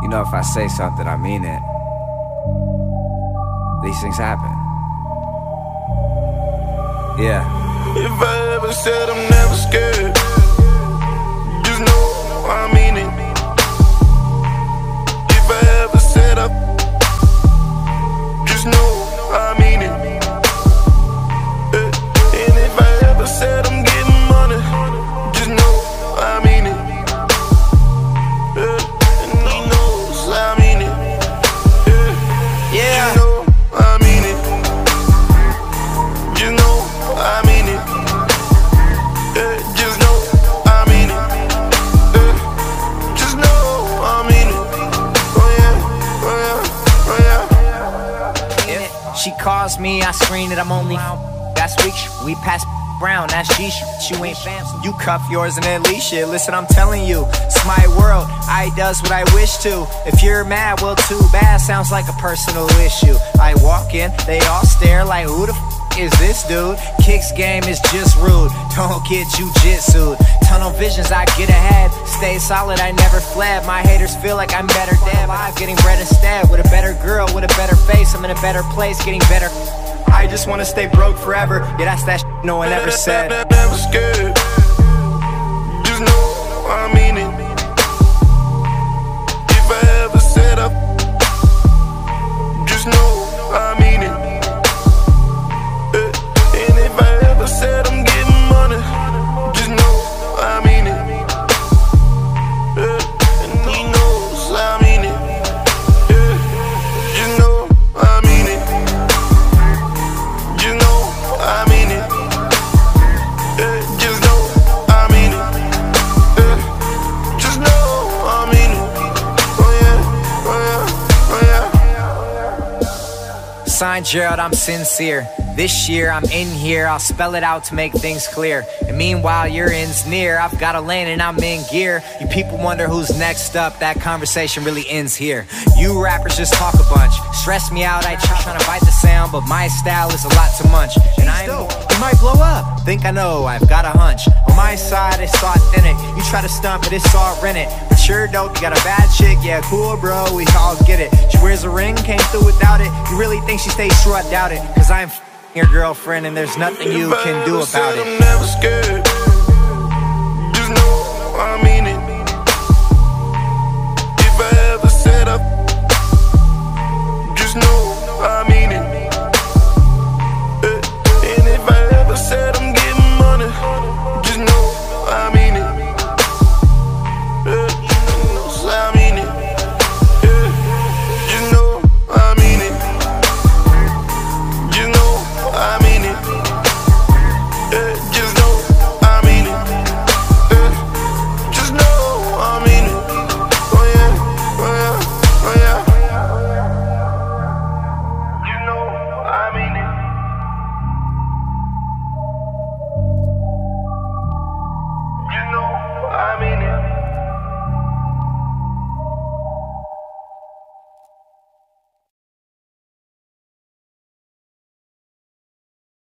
You know, if I say something, I mean it. These things happen. Yeah. If I ever said I'm never scared, just know I mean it. If I ever said up, just know I mean it. And if I ever said I'm getting money, just know I mean it. And he knows I mean it. Yeah. Just know I mean it. Just know I mean it. Just know I mean it. Just know I mean it. Oh yeah, oh yeah, oh yeah. If she calls me, I screen it, I'm only last week, we passed brown, that's G shit. You ain't fam, so you cuff yours and at least shit. Listen, I'm telling you, it's my world, I does what I wish to. If you're mad, well too bad, sounds like a personal issue. I walk in, they all stare like who the is this dude? Kicks game is just rude, don't get jujitsu'd. Tunnel visions, I get ahead, stay solid, I never fled. My haters feel like I'm better dead, alive, getting bread instead. With a better girl, with a better face, I'm in a better place, getting better. I just wanna stay broke forever, yeah that's that shit no one ever said. Never scared, just know I mean it. If I ever said up, just know I mean it. And if I ever said I'm getting money, just know I mean it. And he knows I mean it. Just know I mean it. Just know I mean it. Just know I mean it. Just know I mean it. Oh yeah, oh yeah, oh yeah. Signed Gerald, I'm sincere. This year I'm in here, I'll spell it out to make things clear. And meanwhile your end's near, I've got a lane and I'm in gear. You people wonder who's next up, that conversation really ends here. You rappers just talk a bunch, stress me out, I try to bite the sound, but my style is a lot to munch. And you might blow up, think I know, I've got a hunch. On my side it's authentic, you try to stunt but it's all rented. But sure dope, you got a bad chick, yeah cool bro, we all get it. She wears a ring, came through without it. You really think she stays true, I doubt it. Cause I'm your girlfriend and there's nothing you can do about it. I'm never scared,